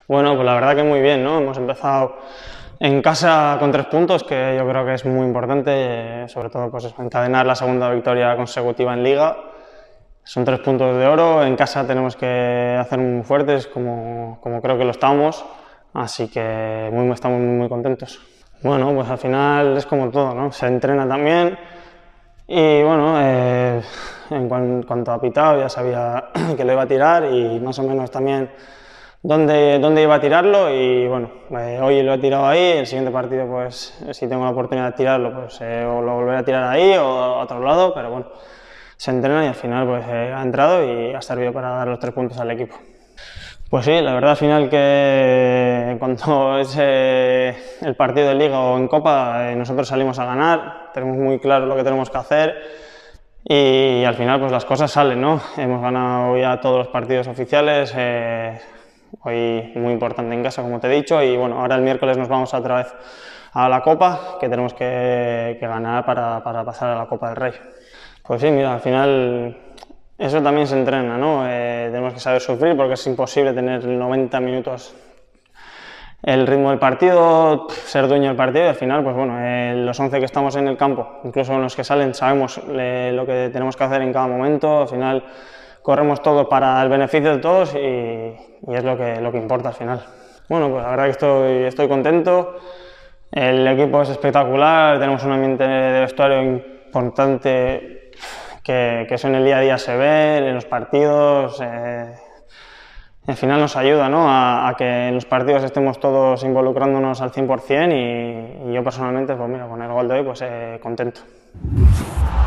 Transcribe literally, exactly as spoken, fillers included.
Bueno, pues la verdad que muy bien, ¿no? Hemos empezado en casa con tres puntos, que yo creo que es muy importante, sobre todo pues eso, encadenar la segunda victoria consecutiva en Liga. Son tres puntos de oro, en casa tenemos que hacer muy fuertes, como, como creo que lo estamos, así que muy, estamos muy, muy contentos. Bueno, pues al final es como todo, ¿no? Se entrena también y bueno, eh, en cuanto a pitado ya sabía que lo iba a tirar y más o menos también dónde, dónde iba a tirarlo y bueno, eh, hoy lo he tirado ahí, el siguiente partido pues si tengo la oportunidad de tirarlo pues eh, o lo volveré a tirar ahí o a otro lado, pero bueno, se entrena y al final pues eh, ha entrado y ha servido para dar los tres puntos al equipo. Pues sí, la verdad al final que en cuanto es eh, el partido de Liga o en Copa, eh, nosotros salimos a ganar, tenemos muy claro lo que tenemos que hacer y al final pues las cosas salen, ¿no? Hemos ganado ya todos los partidos oficiales, eh, hoy muy importante en casa como te he dicho y bueno, ahora el miércoles nos vamos otra vez a la Copa, que tenemos que, que ganar para, para pasar a la Copa del Rey. Pues sí, mira, al final eso también se entrena, ¿no? Eh, tenemos que saber sufrir porque es imposible tener noventa minutos el ritmo del partido, ser dueño del partido y al final, pues bueno, eh, los once que estamos en el campo, incluso los que salen, sabemos eh, lo que tenemos que hacer en cada momento, al final corremos todo para el beneficio de todos y, y es lo que, lo que importa al final. Bueno, pues la verdad que estoy, estoy contento, el equipo es espectacular, tenemos un ambiente de vestuario importante que, que eso en el día a día se ve, en los partidos, eh, al final nos ayuda, ¿no? a, a que en los partidos estemos todos involucrándonos al cien por cien y, y yo personalmente, pues mira, con el gol de hoy, pues eh, contento.